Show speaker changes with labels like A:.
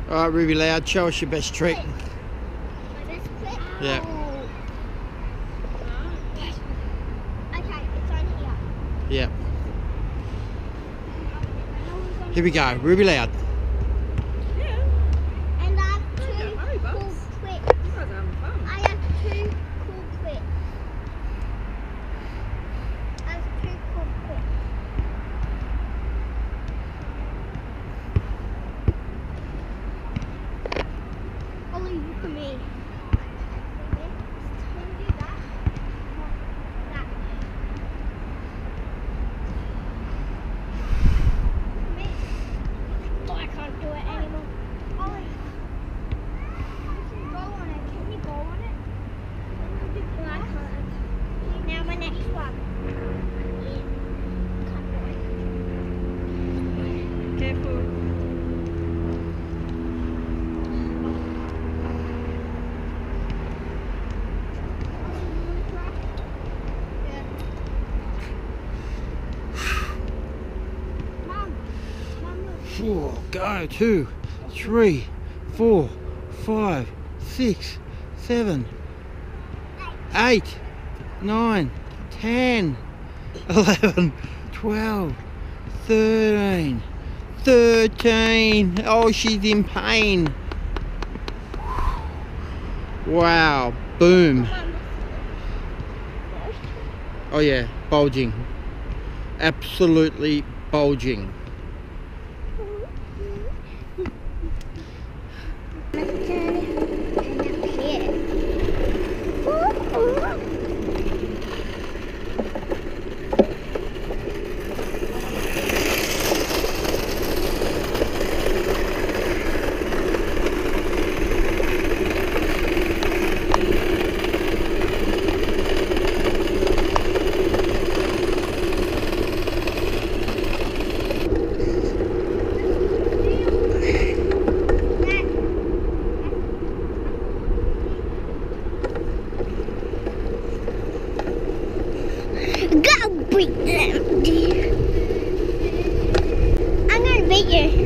A: Alright, Rubyloud, show us your best trick.
B: My best trick?
A: Yeah.
B: Okay, it's on here.
A: Yeah. Here we go, Rubyloud.
B: And I have two cool tricks.
C: You guys are having fun.
B: I have two cool tricks. I have two cool tricks. Ollie, look at me. Can you do that? That. Me. Oh, I can't do it anymore. Ollie. Go on it. Can you go on it? No, I can't. Now my next one.
C: Careful.
B: Mom, look.
A: 4, go, 2, 3, 4, 5, 6, 7, 8, 9, 10, 11, 12, 13, 13. Oh, she's in pain. Wow, boom. Oh yeah, bulging. Absolutely bulging.
B: Go beat them. I'm gonna beat you.